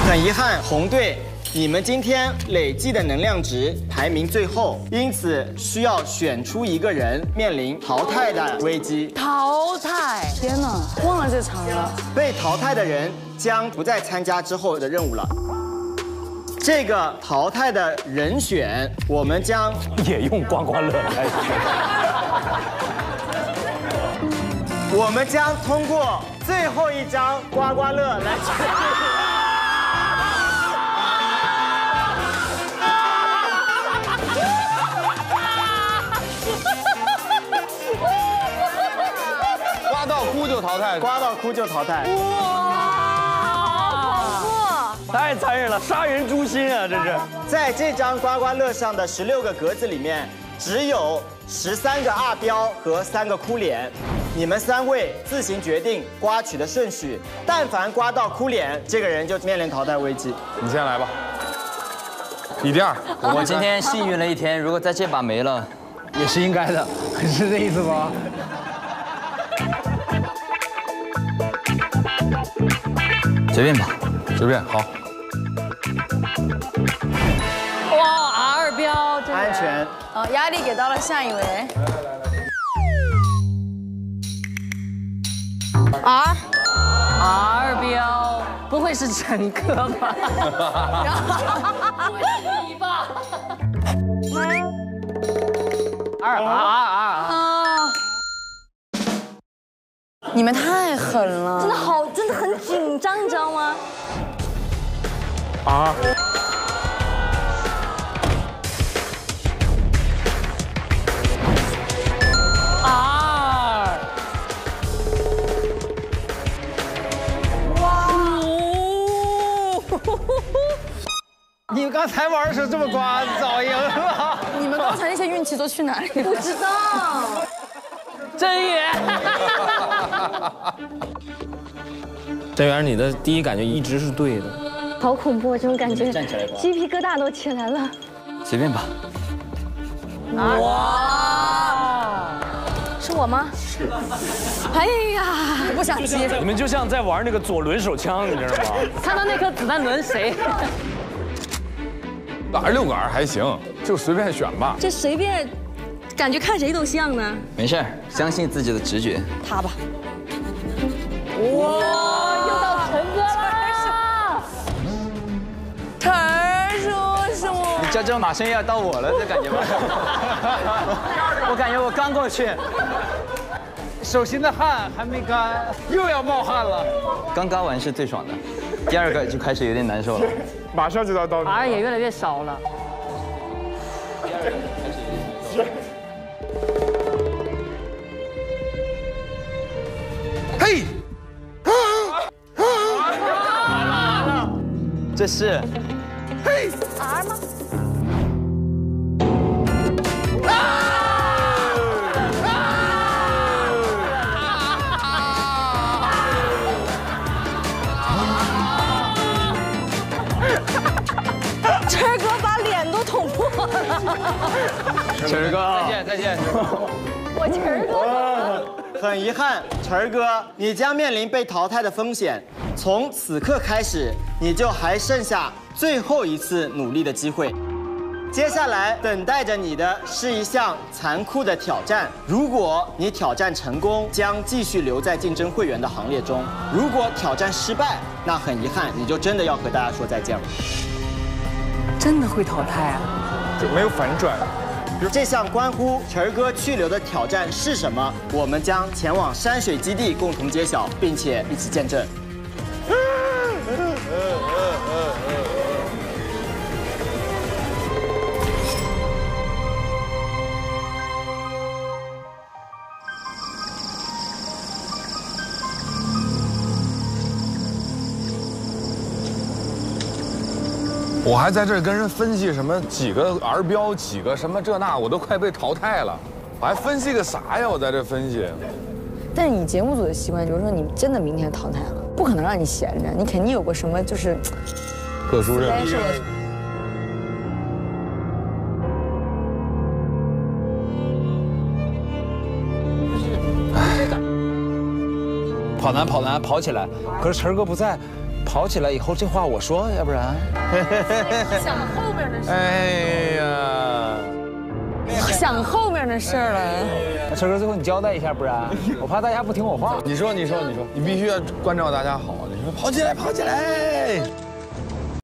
很遗憾，红队，你们今天累计的能量值排名最后，因此需要选出一个人面临淘汰的危机。 淘汰！天哪，忘了这场了。 被淘汰的人将不再参加之后的任务了。这个淘汰的人选，我们将也用刮刮乐来选。 我们将通过最后一张刮刮乐来决定。 刮到哭就淘汰， 刮到哭就淘汰。 太残忍了，杀人诛心啊！这是在这张刮刮乐上的16个格子里面，只有13个阿彪和3个哭脸。你们3位自行决定刮取的顺序，但凡刮到哭脸，这个人就面临淘汰危机。 你先来吧。你第2， 我今天幸运了一天，如果再这把没了， 也是应该的，是这意思吗？ 随便吧， 随便好。 哇，2标，这安全。 压力给到了下一位。2标，不会是陈哥吧？我是你吧。你们太狠了，真的很紧张，你知道吗？ 你们刚才玩的时候这么刮，早赢了。 你们刚才那些运气都去哪里了？不知道。真远。 真源，你的第一感觉一直是对的。 好恐怖，这种感觉， 站起来吧， 鸡皮疙瘩都起来了。 随便吧。 哇！是我吗？是。哎呀，我不想接。 你们就像在玩那个左轮手枪，你知道吗？ 看到那颗子弹轮谁？ 26个R还行，就随便选吧。 这随便，感觉看谁都像呢。 没事，相信自己的直觉。 他吧。哇！又到陈哥了。陈叔叔。 你这马上要到我了，这感觉吗？我感觉我刚过去， 手心的汗还没干，又要冒汗了。 刚干完是最爽的，第2个就开始有点难受了。 马上就要到你。 R也越来越少了。 嘿， 这是嘿 R 吗？陈哥把脸都捅破了。 陈哥， 再见。 我陈哥。 很遗憾，晨儿哥，你将面临被淘汰的风险。从此刻开始，你就还剩下最后一次努力的机会。接下来等待着你的是一项残酷的挑战。如果你挑战成功，将继续留在竞争会员的行列中；如果挑战失败，那很遗憾，你就真的要和大家说再见了。 真的会淘汰啊？ 就没有反转。 这项关乎晨儿哥去留的挑战是什么？我们将前往山水基地共同揭晓，并且一起见证。 我还在这儿跟人分析什么几个R标，几个什么这那，我都快被淘汰了。我还分析个啥呀？我在这分析。 但是你节目组的习惯，比如说你真的明天淘汰了，不可能让你闲着，你肯定有个什么就是特殊任务。 跑男跑起来，可是晨哥不在， 跑起来以后，这话我说，要不然。 想后面的事。 哎呀， 想后面的事儿了。 车哥，最后你交代一下，不然我怕大家不听我话。 你说，你必须要关照大家好。你说跑起来，跑起来。